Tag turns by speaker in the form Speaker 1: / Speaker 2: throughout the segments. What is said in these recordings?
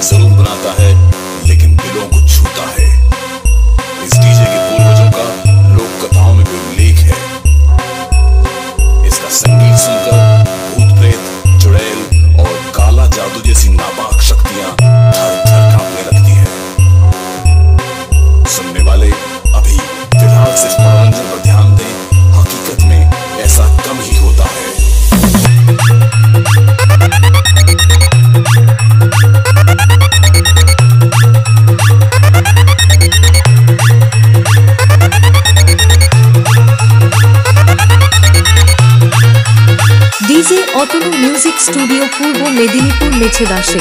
Speaker 1: जरूर बनाता है लेकिन दिलों को छूता है। इस डीजे के पूर्वजों का लोक कथाओं में भी उल्लेख है। इसका संगीत सुनकर भूत प्रेत, चुड़ैल और काला जादू जैसी नापाक शक्तियां थर थर कांपने लगती है। सुनने वाले अभी फिलहाल सिर्फ मनोरंजन पर ध्यान दें, हकीकत में ऐसा कम ही होता है।
Speaker 2: DJ Atanu music studio Purba Medinipur মেছেদাশে।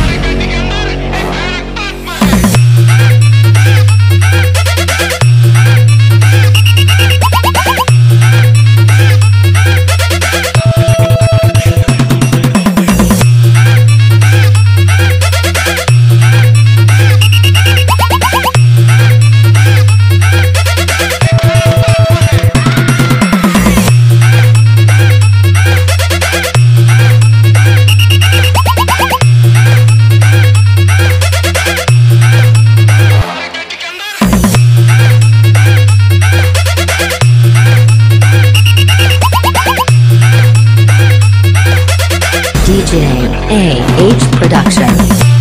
Speaker 2: DJ AH Production.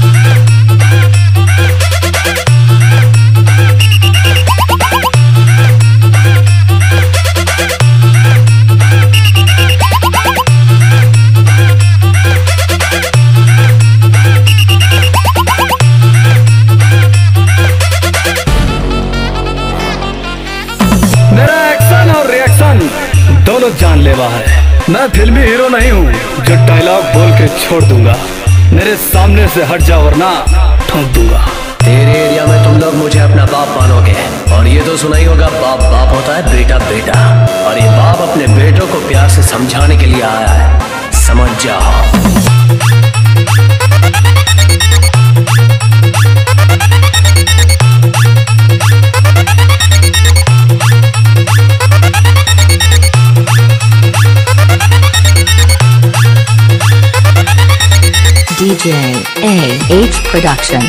Speaker 3: मेरा एक्शन और रिएक्शन दोनों जानलेवा है। मैं फिल्मी हीरो नहीं हूँ जो डायलॉग बोल के छोड़ दूंगा। मेरे सामने से हट जा वरना ठोक दूंगा।
Speaker 4: तेरे एरिया में तुम लोग मुझे अपना बाप मानोगे और ये तो सुना ही होगा, बाप बाप होता है, बेटा बेटा। और ये बाप अपने बेटों को प्यार से समझाने के लिए आया है, समझ जाओ।
Speaker 2: DJ AH Production.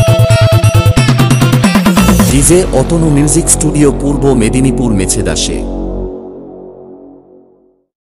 Speaker 5: DJ Atanu music studio Purba Medinipur মেছেদাশে।